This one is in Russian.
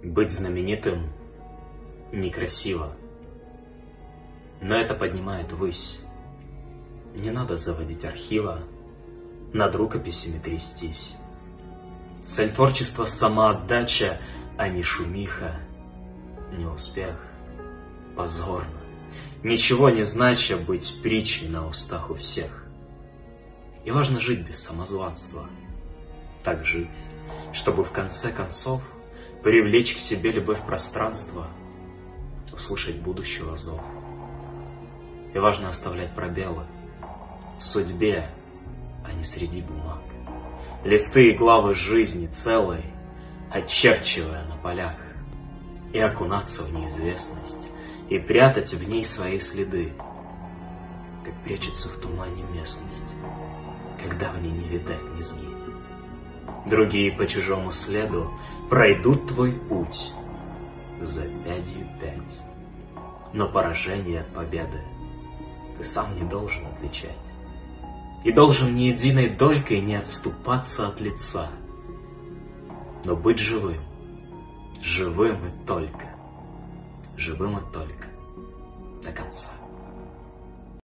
Быть знаменитым некрасиво, но это поднимает ввысь. Не надо заводить архива, над рукописями трястись. Цель творчества — самоотдача, а не шумиха, не успех. Позорно, ничего не знача быть притчей на устах у всех. И важно жить без самозванства. Так жить, чтобы в конце концов привлечь к себе любовь пространства, услышать будущего зов. И важно оставлять пробелы в судьбе, а не среди бумаг. Листы и главы жизни целой, очерчивая на полях. И окунаться в неизвестность, и прятать в ней свои следы, как прячется в тумане местность, когда в ней не видать низги. Другие по чужому следу пройдут твой путь за пятью пять, но поражение от победы ты сам не должен отличать. И должен ни единой долькой не отступаться от лица, но быть живым, живым и только до конца.